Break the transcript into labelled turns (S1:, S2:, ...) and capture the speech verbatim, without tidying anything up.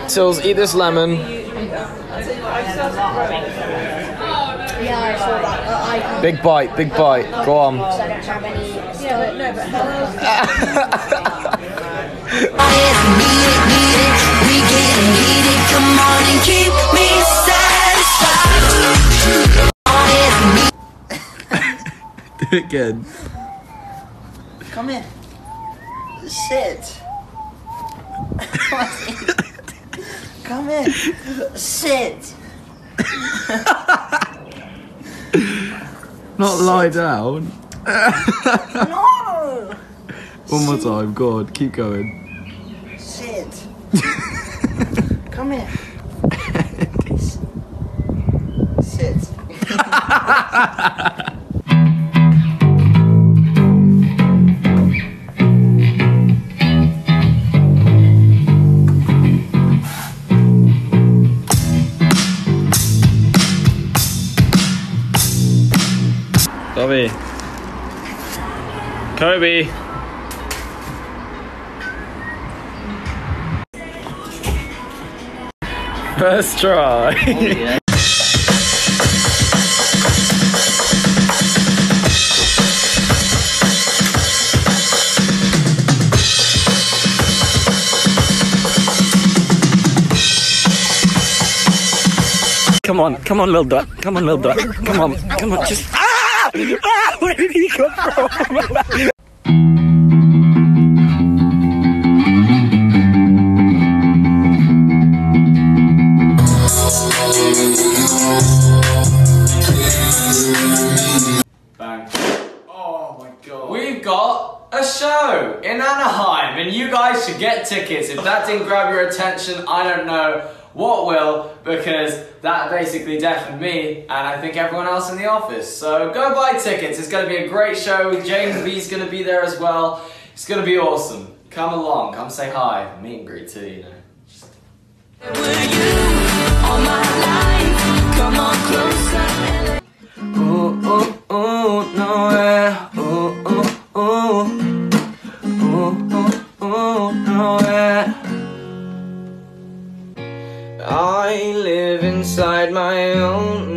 S1: Sills, eat this lemon.
S2: Yeah, I saw that. I
S1: Big bite, big bite. Go on.
S2: I don't have any. Yeah, no, but hello.
S3: We getting heated, come on and keep me satisfied.
S1: Do it again.
S4: Come in. Sit. Come in. Sit.
S1: Not lie down.
S4: No.
S1: One more time, go on, keep going.
S4: Sit. Come here. Sit.
S1: Bobby. Kobe. First try. Oh, yeah. Come on, come on, little duck. Come on, little duck. Come on, come on, just. Ah! Ah! Where did he come from? Bang. Oh my god. We've got a show in Anaheim and you guys should get tickets. If that didn't grab your attention, I don't know what will, because that basically deafened me and I think everyone else in the office. So go buy tickets. It's going to be a great show. James B's going to be there as well. It's going to be awesome. Come along. Come say hi. Meet and greet too, you know. Just...
S3: Were you all my life? Come on closer.
S1: Ooh, ooh, ooh, nowhere. Ooh, ooh, ooh. Ooh, ooh, ooh, nowhere. I live inside my own